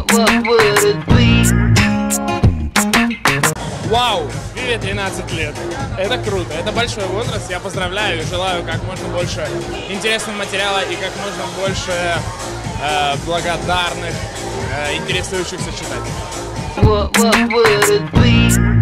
Вау, Виве 13 лет. Это круто, это большой возраст. Я поздравляю и желаю как можно больше интересного материала и как можно больше благодарных, интересующихся читателей.